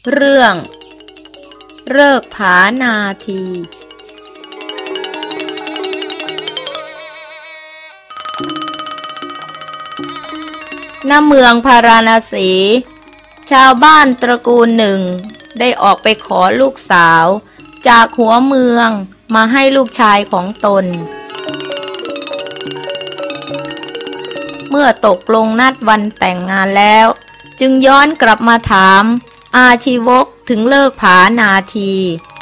เรื่องฤกษ์ผานาทีณเมืองพาราณสีชาวบ้านตระกูลหนึ่งได้ออกไปขอลูกสาวจากหัวเมืองมาให้ลูกชายของตนเมื่อตกลงนัดวันแต่งงานแล้วจึงย้อนกลับมาถามอาชีวกถึงฤกษ์ผานาที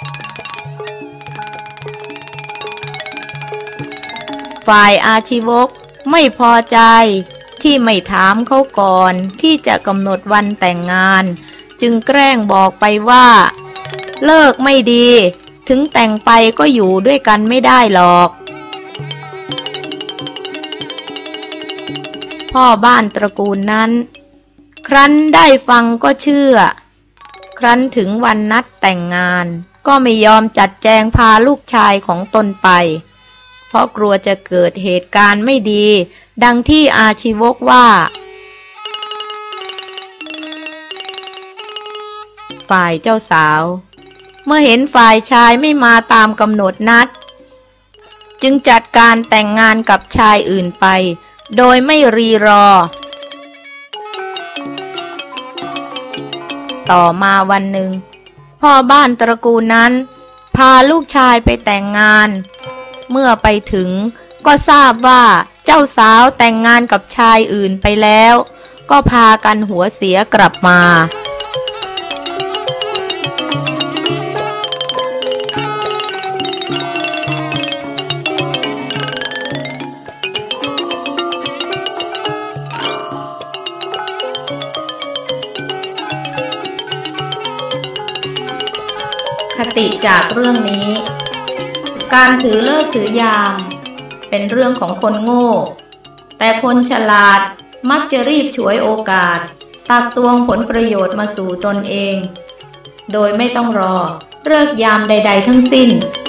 ฝ่ายอาชีวกไม่พอใจที่ไม่ถามเขาก่อนที่จะกำหนดวันแต่งงานจึงแกล้งบอกไปว่าเลิกไม่ดีถึงแต่งไปก็อยู่ด้วยกันไม่ได้หรอกพ่อบ้านตระกูลนั้นครั้นได้ฟังก็เชื่อครั้นถึงวันนัดแต่งงานก็ไม่ยอมจัดแจงพาลูกชายของตนไปเพราะกลัวจะเกิดเหตุการณ์ไม่ดีดังที่อาชีวกว่าฝ่ายเจ้าสาวเมื่อเห็นฝ่ายชายไม่มาตามกำหนดนัดจึงจัดการแต่งงานกับชายอื่นไปโดยไม่รีรอต่อมาวันหนึ่งพ่อบ้านตระกูลนั้นพาลูกชายไปแต่งงานเมื่อไปถึงก็ทราบว่าเจ้าสาวแต่งงานกับชายอื่นไปแล้วก็พากันหัวเสียกลับมาคติจากเรื่องนี้การถือฤกษ์ถือยามเป็นเรื่องของคนโง่แต่คนฉลาดมักจะรีบฉวยโอกาสตักตวงผลประโยชน์มาสู่ตนเองโดยไม่ต้องรอฤกษ์ยามใดๆทั้งสิ้น